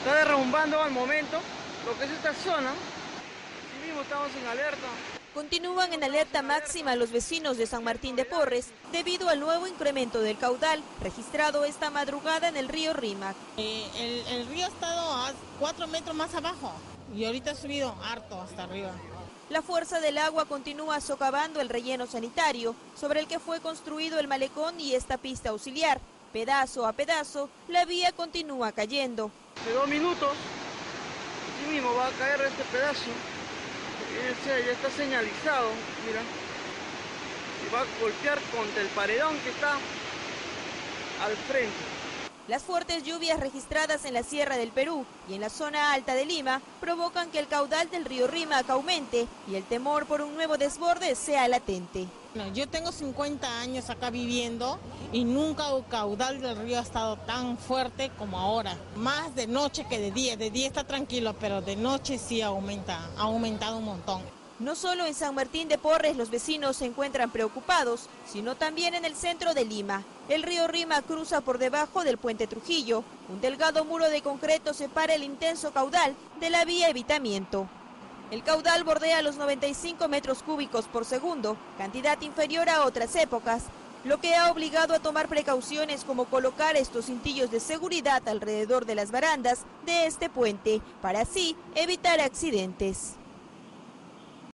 está derrumbando al momento lo que es esta zona. Así mismo estamos en alerta. Continúan en alerta máxima los vecinos de San Martín de Porres debido al nuevo incremento del caudal registrado esta madrugada en el río Rímac. El río ha estado a 4 metros más abajo y ahorita ha subido harto hasta arriba. La fuerza del agua continúa socavando el relleno sanitario sobre el que fue construido el malecón y esta pista auxiliar. Pedazo a pedazo, la vía continúa cayendo. De 2 minutos, así mismo va a caer este pedazo. Ya está señalizado, mira. Y va a golpear contra el paredón que está al frente. Las fuertes lluvias registradas en la Sierra del Perú y en la zona alta de Lima provocan que el caudal del río Rímac aumente y el temor por un nuevo desborde sea latente. Yo tengo 50 años acá viviendo y nunca el caudal del río ha estado tan fuerte como ahora. Más de noche que de día. De día está tranquilo, pero de noche sí aumenta, ha aumentado un montón. No solo en San Martín de Porres los vecinos se encuentran preocupados, sino también en el centro de Lima. El río Rímac cruza por debajo del puente Trujillo. Un delgado muro de concreto separa el intenso caudal de la vía evitamiento. El caudal bordea los 95 metros cúbicos por segundo, cantidad inferior a otras épocas, lo que ha obligado a tomar precauciones como colocar estos cintillos de seguridad alrededor de las barandas de este puente, para así evitar accidentes.